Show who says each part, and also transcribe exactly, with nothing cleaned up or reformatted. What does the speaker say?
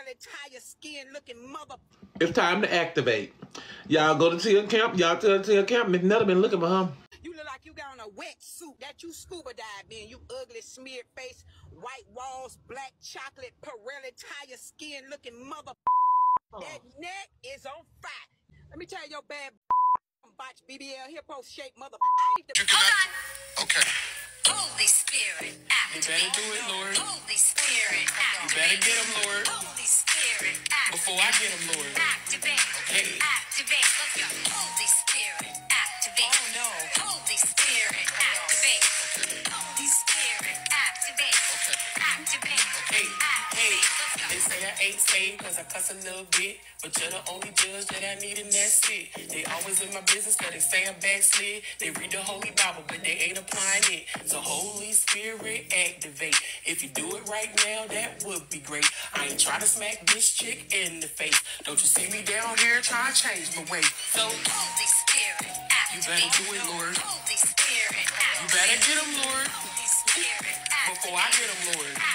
Speaker 1: Pirelli tire skin looking mother.
Speaker 2: It's time to activate. Y'all go to Tia Camp. Y'all to Tia Camp. McNutter been looking for him.
Speaker 1: You look like you got on a wetsuit that you scuba dive in. You ugly smeared face, white walls, black chocolate, Pirelli tire skin looking mother. Oh. That neck is on fire. Let me tell your bad botch B B L hippo shaped mother. I ain't the.
Speaker 3: Hold on. Okay.
Speaker 4: Holy Spirit, activate.
Speaker 3: You better do it, Lord.
Speaker 4: Holy Spirit, activate.
Speaker 3: You better get him, Lord.
Speaker 4: Holy Spirit, activate.
Speaker 3: Before I get him, Lord.
Speaker 4: Activate.
Speaker 3: Okay.
Speaker 4: Activate. Let's go. Holy Spirit, activate.
Speaker 3: Oh, no.
Speaker 4: Holy Spirit, activate.
Speaker 3: Okay.
Speaker 4: Holy Spirit, activate.
Speaker 3: Okay.
Speaker 4: Activate.
Speaker 3: Hey, hey.
Speaker 4: Activate. Let's go.
Speaker 3: They say I ain't saved cause I cuss a little bit, but you're the only judge that I need, and that's it. They always in my business cause they say I'm backslid. They read the Holy Bible, but they ain't applying it. So Holy Spirit, activate. If you do it right now, that would be great. I ain't trying to smack this chick in the face. Don't you see me down here trying to change my way? So
Speaker 4: Holy Spirit, activate.
Speaker 3: you better do it, Lord.
Speaker 4: Holy Spirit, activate.
Speaker 3: You better get him, Lord.
Speaker 4: Holy Spirit, activate.
Speaker 3: Before I get him, Lord.